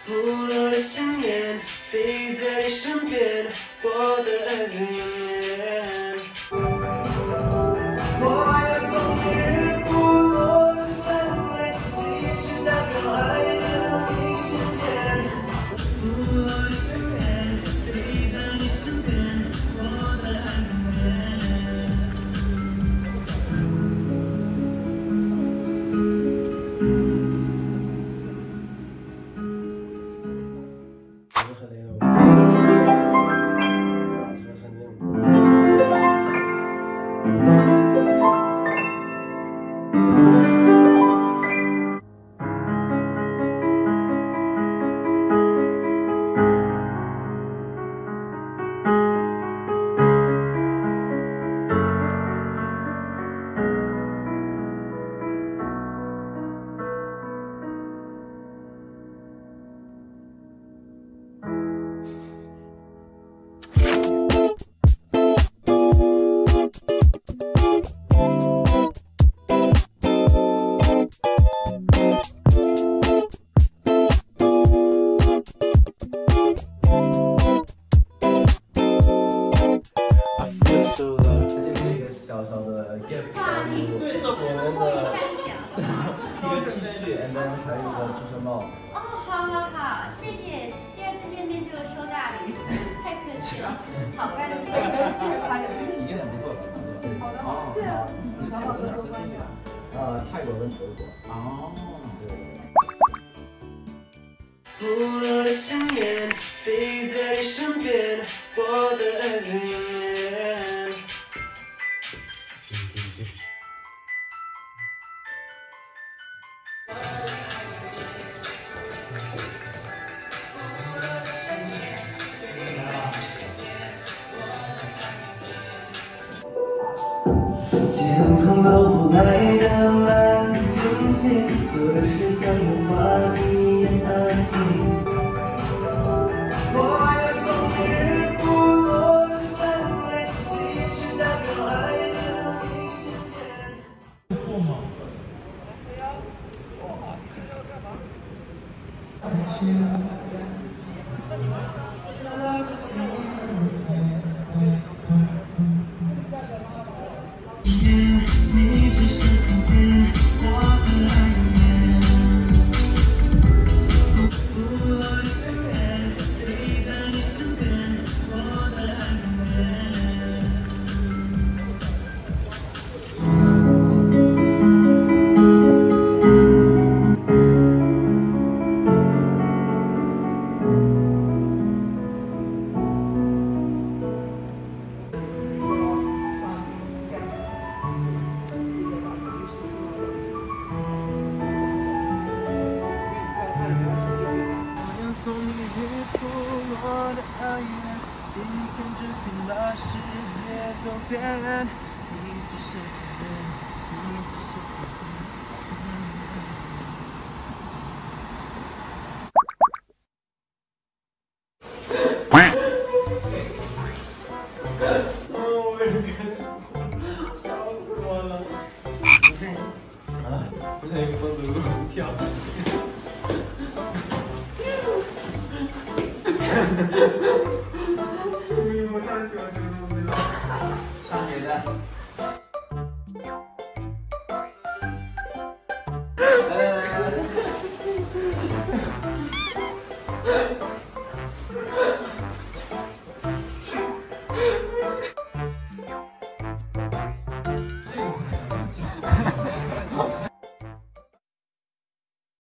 不落的想念，飞在你身边，我的爱人永远。我要送你不落的眼泪，继续代表爱的一千年。不落的想念，飞在你身边，我的爱永远。 小小的 gift 礼物，我们的一个 T 恤 ，and then 还有一个猪身帽。 哦，好，谢谢。第二次见面就收大礼，太客气了。好，关注。 已经很不错了。好的，是啊，你想好德国关系啊？泰国跟德国。哦，对。 不落的想念，飞在你身边，我的爱人永远。天空露出来的蓝星星，可是像童话一样安静。我要送你不落的眼泪，继续代表爱的一千年。错吗？你只是情节，我的爱永远。不落的想念，飞在你身边，我的爱永远。送你不落的爱恋，心牵着心把世界走遍。你就是天边，你就是天边。我也感觉笑死我了。不想一个蹦子乱跳。我太喜欢这个东西了。上节的。